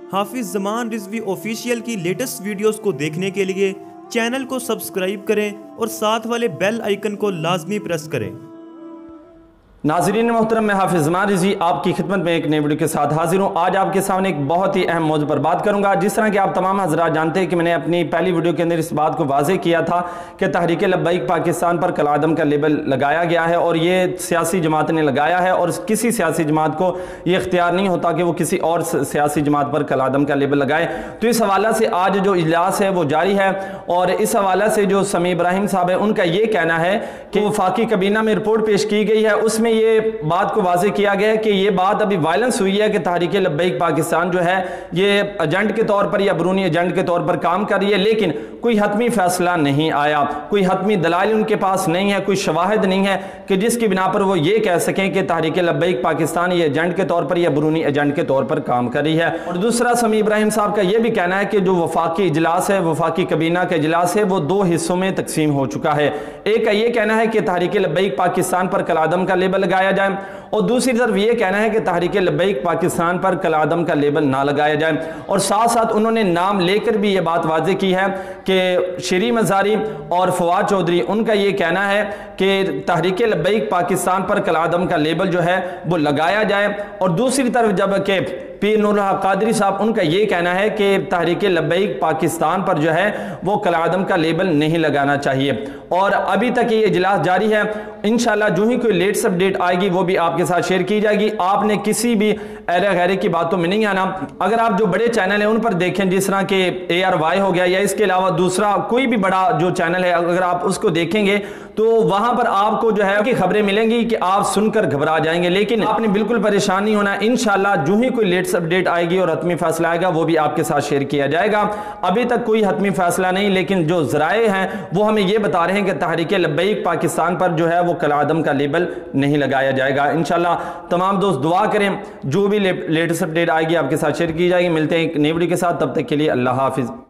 حافظ زمان رضوی آفیشیل کی latest videos کو دیکھنے کے لیے چینل کو سبسکرائب کریں اور ساتھ والے بیل آئیکن کو لازمی پریس کریں۔ ناظرین محترم، میں حافظ زمان رضوی آپ کی خدمت میں ایک نئی ویڈیو کے ساتھ حاضر ہوں۔ آج آپ کے سامنے ایک بہت ہی اہم موضوع پر بات کروں گا۔ جس طرح کہ آپ تمام حضرات جانتے ہیں کہ میں نے اپنی پہلی ویڈیو کے اندر اس بات کو واضح کیا تھا کہ تحریک لبیک پاکستان پر کالعدم کا لیبل لگایا گیا ہے اور یہ سیاسی جماعت نے لگایا ہے، اور کسی سیاسی جماعت کو یہ اختیار نہیں ہوتا کہ وہ کسی اور سیاسی جماعت پر کالعدم کا لیبل لگائے۔ تو اس حوالے سے آج جو اجلاس ہے وہ جاری ہے، اور اس حوالے سے جو سمیع ابراہیم صاحب ہے ان کا یہ کہنا ہے کہ وفاقی کابینہ میں رپورٹ پیش کی گئی ہے، اس میں یہ بات کو واضح کیا گیا ہے کہ یہ بات ابھی وائلنس ہوئی ہے کہ تحریک لبیک پاکستان جو ہے یہ ایجنٹ کے طور پر یا برونی ایجنٹ کے طور پر کام کر رہی ہے، لیکن کوئی حتمی فیصلہ نہیں آیا، کوئی حتمی دلائل ان کے پاس نہیں ہے، کوئی شواہد نہیں ہے کہ جس کی بنا پر وہ یہ کہہ سکیں کہ تحریک لبیک پاکستان یہ ایجنٹ کے طور پر یا برونی ایجنٹ کے طور پر کام کر رہی ہے۔ اور دوسرا، سمیع ابراہیم صاحب کا یہ بھی کہنا ہے کہ جو وفاقی اجلاس ہے، وفاقی کابینہ کا اجلاس ہے، وہ دو حصوں میں تقسیم ہو چکا ہے۔ ایک کا یہ کہنا ہے کہ تحریک لبیک پاکستان پر کالعدم کا لیبل لگایا جائے، اور دوسری طرف یہ کہنا ہے کہ تحریک لبیک پاکستان پر کالعدم کا لیبل نہ لگایا جائے۔ اور ساتھ ساتھ انہوں نے نام لے کر بھی یہ بات واضح کی ہے کہ شیریں مزاری اور فواد چودھری، ان کا یہ کہنا ہے کہ تحریک لبیک پاکستان پر کالعدم کا لیبل جو ہے وہ لگایا جائے، اور دوسری طرف جب کہ پیر نور الحق قادری صاحب، ان کا یہ کہنا ہے کہ تحریک لبیک پاکستان پر جو ہے وہ کالعدم کا لیبل نہیں لگانا چاہیے۔ اور ابھی تک یہ اجلاس جاری ہے، انشاءاللہ جو ہی کوئی لیٹسٹ اپڈیٹ آئے گی وہ بھی آپ کے ساتھ شیئر کی جائے گی۔ آپ نے کسی بھی ایرے غیرے کی باتوں میں نہیں آنا۔ اگر آپ جو بڑے چینل ہیں ان پر دیکھیں، جس طرح کہ ARY ہو گیا، یا اس کے علاوہ دوسرا کوئی بھی بڑا جو چینل ہے، اگر آپ اس کو دیکھیں گے تو وہاں پر آپ کو جو ہے کہ خبریں ملیں گی کہ آپ سن کر گھبرا جائیں گے، لیکن آپ نے بالکل پریشان نہیں ہونا۔ انشاءاللہ جو ہی کوئی لیٹسٹ اپڈیٹ آئے گی اور حتمی فیصلہ آئے گا وہ بھی آپ کے ساتھ شیئر کیا جائے گا۔ ابھی تک کوئی حتمی فیصلہ نہیں، لیکن جو ذرائع ہیں وہ ہمیں یہ بتا رہے ہیں کہ تحریک لبیک پاکستان پر جو ہے وہ کالعدم کا لیبل نہیں لگایا جائے گا۔ انشاءاللہ تمام دوست دعا کریں، جو بھی لیٹسٹ اپڈیٹ آئے گی آپ کے ساتھ شیئر کی جائے گی۔ ملتے ہیں ایک نئی ویڈیو کے ساتھ، تب تک کے لیے اللہ حافظ۔